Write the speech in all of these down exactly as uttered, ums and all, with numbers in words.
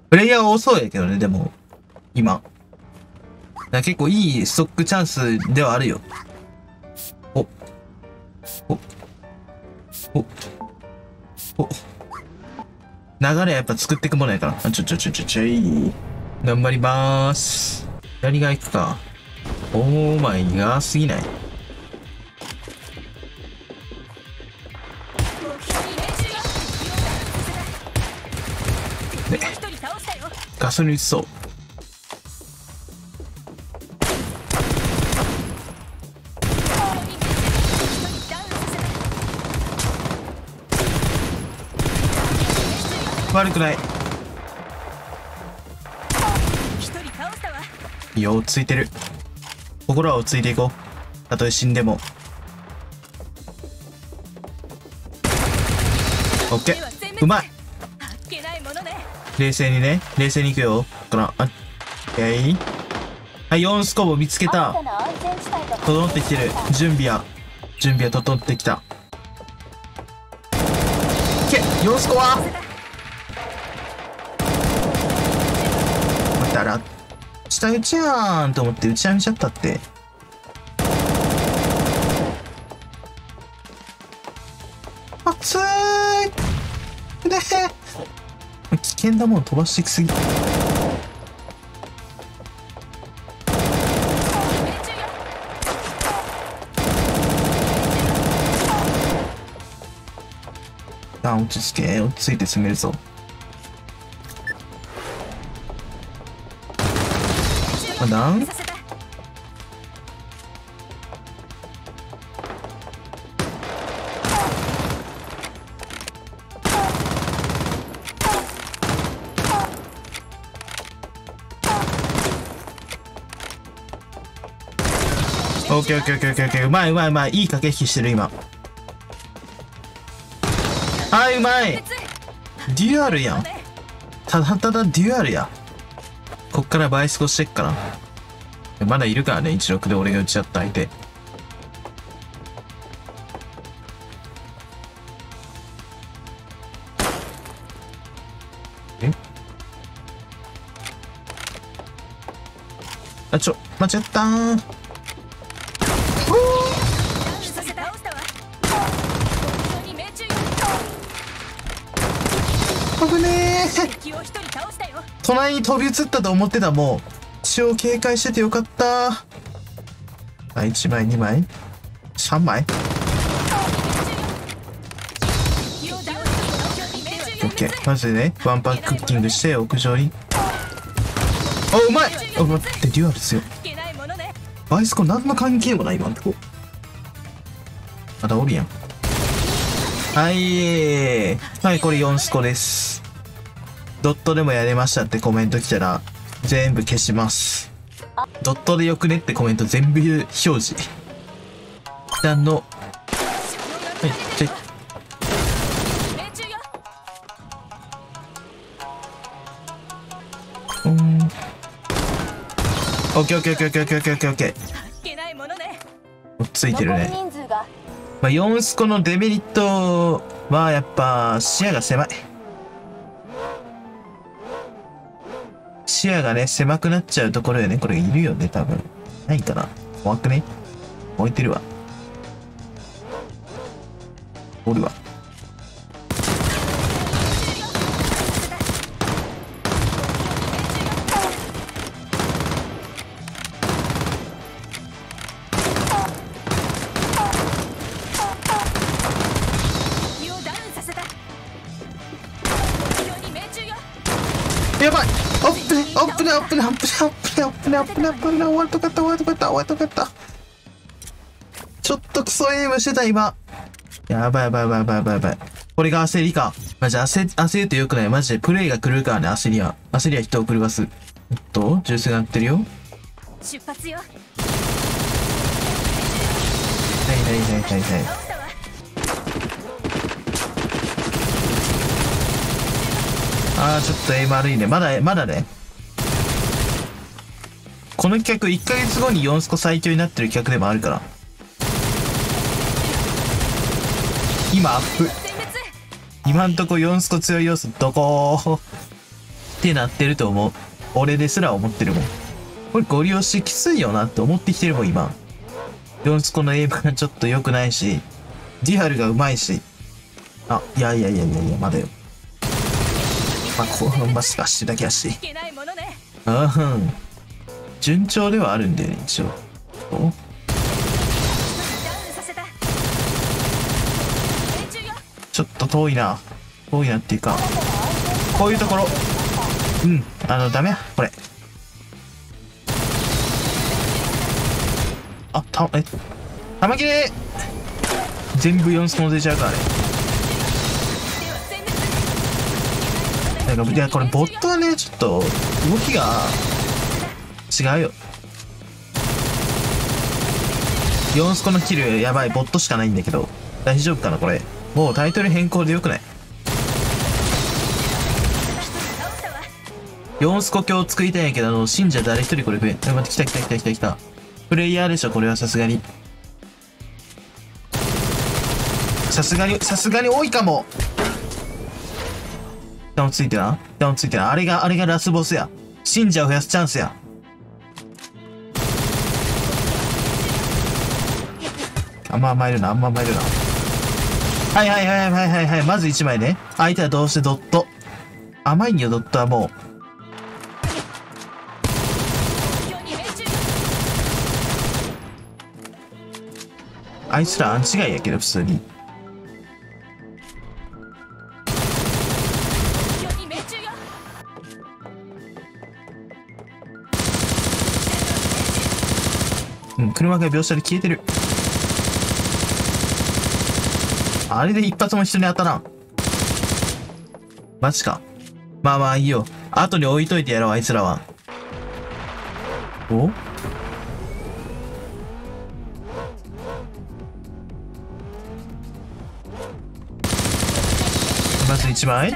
プレイヤー多そうやけどね、でも、今。だから結構いいストックチャンスではあるよ。お。お。お。お。流れやっぱ作っていくものやから。あ、ちょちょちょちょちょい。頑張りまーす。左側行くか。オーマイガーすぎない？ね、ガソリン打ちそう。悪くない。いいよ、ついてる。心は落ち着いていこう。たとえ死んでも。オッケー、うまい。冷静にね、冷静にいくよ。この、あ、オッケー。はい、よんスコボ見つけた。整ってきてる。準備は、準備は整ってきた。オッケー、よんスコは待ったら、下打ちやーんと思って打ち上げちゃったって。熱いねえ、危険なもん飛ばしてきすぎ。あ、落ち着け、落ち着いて攻めるぞ。まだオッケーオッケーオッケーオッケーオッケー、うまいうまいうまい、いい駆け引きしてる今。はい、うまい。デュアルやん。ただただデュアルや。こっから倍スコしてっから。まだいるからね、いちろくで俺が打ち合った相手。えあ、ちょ、間違ったー。危ねー。隣に飛び移ったと思ってた。もう血を警戒しててよかった。あ、いちまいにまいさんまい。オッケー、まずねワンパンクッキングして屋上に。あ、うまい。あ、待って、デュアル強い。バイスコ何の関係もない今んとこ。まだおるやん。はいはい、これよんスコです。ドットでもやれましたってコメント来たら全部消します。ドットでよくねってコメント全部表示。一旦の、はい、チェック。うん。オッケーオッケーオッケーオッケーオッケーオッケーオッケーオッケー。落ち着いてるね。まあ、よんスコのデメリットはやっぱ視野が狭い。視野がね狭くなっちゃうところよね。これいるよね多分。ないかな。怖くね。置いてるわ。おるわ。やばい。オップねオップねオップねオップねオップねオップねオップねオップね終わるとかった終わるとかった終わるとかった。ちょっとクソエイムしてた今。やばいやばいやばいやばいやばいやばい。これが焦りか。マジ焦焦るとよくない。マジでプレイが来るからね。焦りは焦りは人を狂わす。おっとジュースが鳴ってるよ。出発よ。はいはいはいはいはい。あーちょっとエイム悪いね。まだまだね。この企画いっかげつごによんスコ最強になってる企画でもあるから。今アップ。今んとこよんスコ強い要素どこー。 ってなってると思う。俺ですら思ってるもん。これゴリ押しきついよなって思ってきてるもん、今。ヨンスコのエイムがちょっと良くないし、ディハルがうまいし。あ、いやいやいやいやいや、まだよ。まあ、こう、ましかしてだけやし。うん。順調ではあるんだよね、一応。おちょっと遠いな。遠いなっていうか、こういうところ。うん、あの、ダメや、これ。あ、た、え、玉切れ全部よんスコン出ちゃうからね。なんか、いや、これボットはね、ちょっと、動きが、違うよ。よんスコのキル、やばい、ボットしかないんだけど、大丈夫かな、これ。もうタイトル変更でよくない？よんスコ鏡を作りたいんやけど、あの、信者誰一人これ増え。待って、来た来た来た来た来た。プレイヤーでしょ、これはさすがに。さすがに、さすがに多いかも。ダウンついてな。ダウンついてな。あれが、あれがラスボスや。信者を増やすチャンスや。あんま甘えるな、あんま甘えるな。はいはいはいはいはいはい。まずいちまいね。相手はどうしてドット。甘いんよ、ドットはもう。あいつらアンチ外やけど、普通に。うん、車が描写で消えてる。あれで一発も人に当たらん。マジか。まあまあいいよ。後に置いといてやろう、あいつらは。おまずいちまい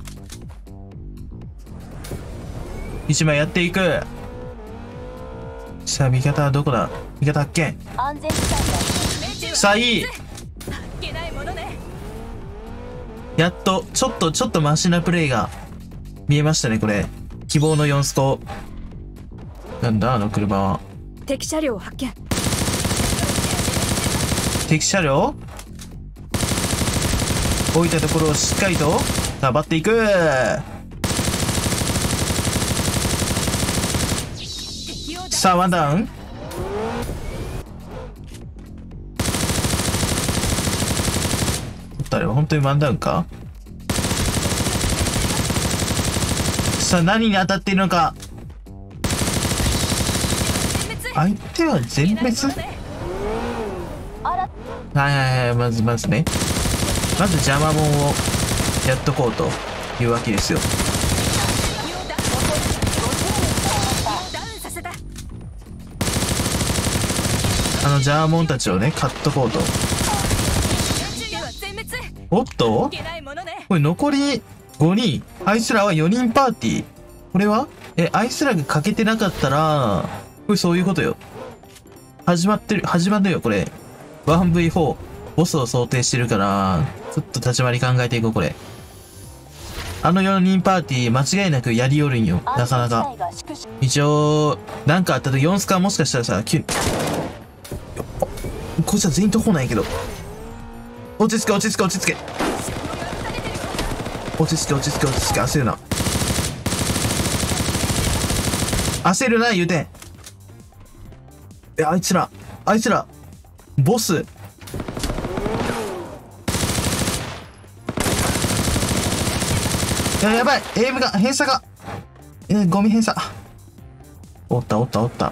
いちまいやっていく。さあ、味方はどこだ？味方発見。さあ、いい。やっと、ちょっと、ちょっとマシなプレイが見えましたね、これ。希望のよんスコ。なんだ、あの車は。 敵車両発見。 敵車両置いたところをしっかりと頑張っていく。さあ、ワンダウン。誰は本当にワンダウンか。さあ、何に当たっているのか。相手は全滅。はいはいはい、まずまずね。まず邪魔者をやっとこうというわけですよ。あの邪魔者たちをね、買っとこうと。おっとこれ残りごにん。あいつらはよにんパーティー。これはえ、あいつらが欠けてなかったら、これそういうことよ。始まってる、始まるよ、これ。ワンブイフォー。ボスを想定してるから、ちょっと立ち回り考えていこう、これ。あのよにんパーティー、間違いなくやりよるんよ。なかなか。一応、なんかあったとよんスカもしかしたらさ、きゅこいつは全員とこないけど。落ち着け、落ち着け、落ち着け。落ち着け、落ち着け、落ち着け、焦るな。焦るな、言うてん。え、あいつら、あいつら、ボス。いや、やばい、エイムが、偏差が。えー、ゴミ偏差。おった、おった、おった。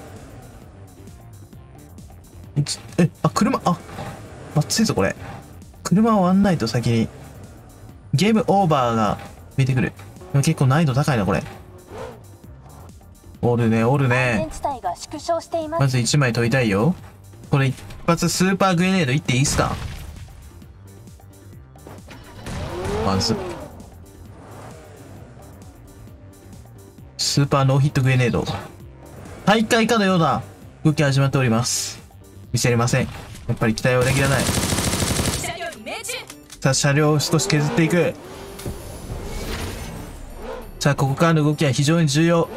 え、あ、車、あ、まずいぞ、これ。車を割んないと先に。ゲームオーバーが見えてくる。結構難易度高いな、これ。おるね、おるね。まずいちまい取りたいよ。これ一発スーパーグレネードいっていいっすか？まず。スーパーノーヒットグレネード。大会かのような動き始まっております。見せれません。やっぱり期待は裏切らない。さあ、車両を少し削っていく。 さあ、ここからの動きは非常に重要。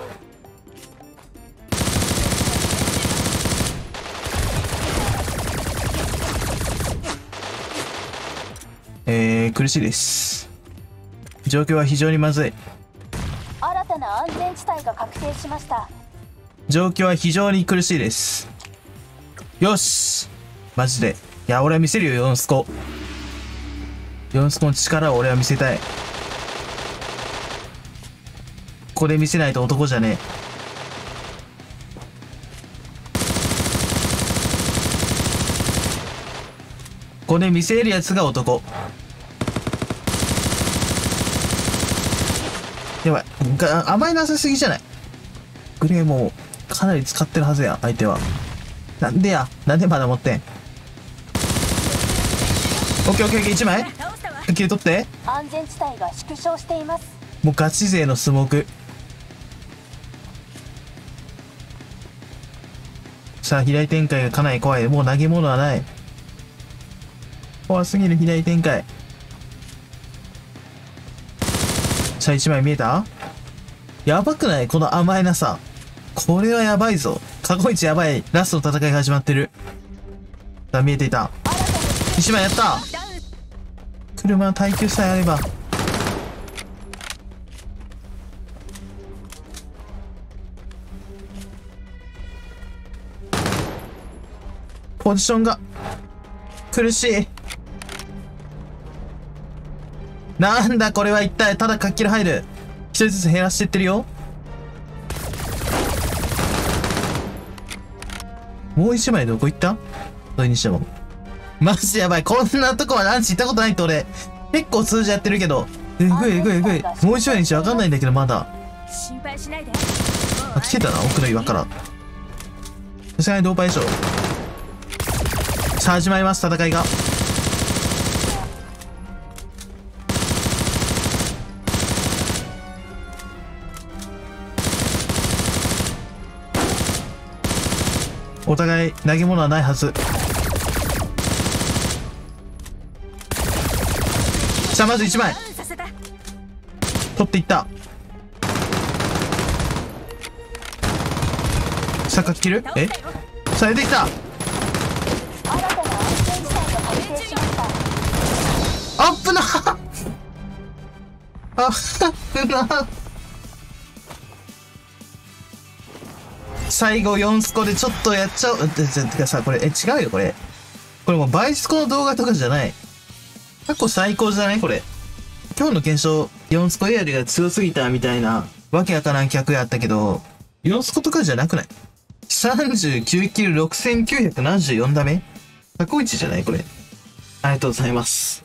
えー、苦しいです。状況は非常にまずい。 新たな安全地帯が確定しました。 状況は非常に苦しいです。よしマジで。いや、俺は見せるよ、ヨンスコ。ヨンスコの力を俺は見せたい。ここで見せないと男じゃねえ。ここで見せるやつが男。やばい。が甘いなさすぎじゃない？グレーもかなり使ってるはずや、相手は。なんでやなんでまだ持ってん？オッケーオッケーオッケー、いちまい切り取って。 安全地帯が縮小しています。 もうガチ勢のスモーク。さあ、左展開がかなり怖い。もう投げ物はない。怖すぎる左展開。さあ、いちまい見えた？やばくない？この甘いなさ。これはやばいぞ。過去一やばいラストの戦いが始まってる。さあ、見えていた。いちまいやった。車の耐久さえあれば。ポジションが苦しい。なんだこれは一体。ただ活気の入る。一人ずつ減らしていってるよ。もう一枚どこ行った？それにしてもマジやばい。こんなとこはランチ行ったことないって俺結構数字やってるけど。えぐいえぐいえぐい。もう一枚にしてわかんないんだけどまだ。 心配しないで。 あ、来てたな奥の岩から。さすがにドーパーでしょ。さあ始まります、戦いが。お互い投げ物はないはず。さあまずいちまい取っていった。さあ切る。えさあ出てきた。あっぶなあっぶな。最後よんスコでちょっとやっちゃう。てかさ、これ、え、違うよ、これ。これもう倍スコの動画とかじゃない。過去最高じゃないこれ。今日の検証、よんスコエアリが強すぎたみたいな、わけわからん客やったけど、よんスコとかじゃなくない？ さんじゅうきゅう キルろくせんきゅうひゃくななじゅうよんダメ？過去一じゃないこれ。ありがとうございます。